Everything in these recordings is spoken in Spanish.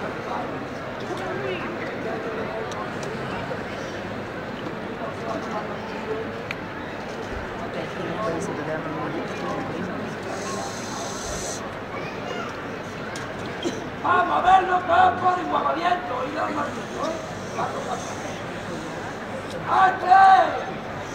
Vamos a verlo, campo de Guavaliento y la maldición. ¡Ate!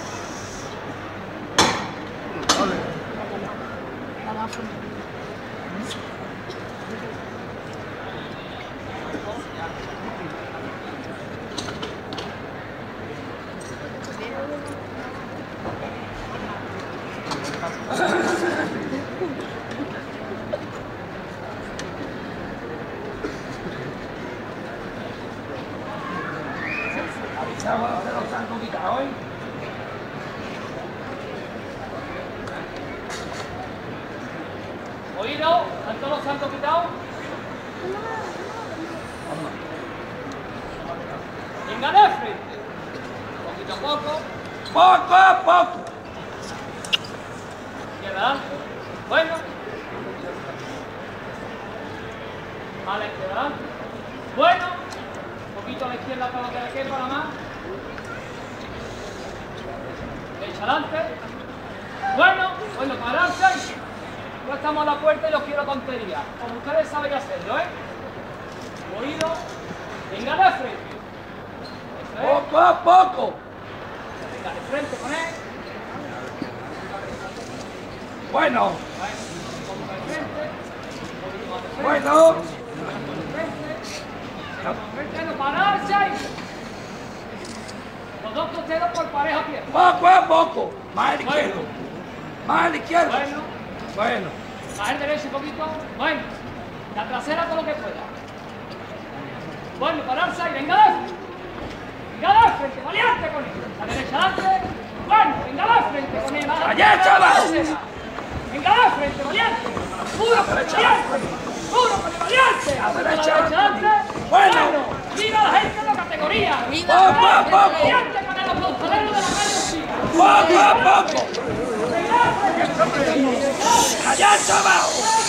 Avisamos a los santos quitados hoy. ¿Oído? ¿Están todos los santos quitados? Venga de frente. Poquito a poco. Poco a poco. Y adelante. Bueno. A la izquierda adelante. Bueno. Un poquito a la izquierda para lo que le quepa nada más. Derecha adelante. Bueno. Bueno, pararse. Ya estamos a la puerta y los quiero tontería. Como ustedes saben hacerlo, ¿eh? Oído. Venga de frente. Eso es. Poco a poco. Venga de frente con él. Bueno. Bueno. Bueno. No pararse ahí. Los dos costeros por pareja pie. Poco a poco. Más al izquierdo. Más al izquierdo. Bueno. Bueno. Más el derecho un poquito. Bueno. La trasera todo lo que pueda. Bueno, pararse ahí. Venga de frente. Venga de frente. Valiente con él. La derecha adelante. Bueno, venga de frente con él. Allá, chaval. Venga de frente, valiente. Puro con el valiente. Puro con el valiente. A La derecha adelante. Bueno. Viva la gente de la categoría. Poco a poco. Valiente con el aplausadero de la calle. Poco a poco. Allá, chaval.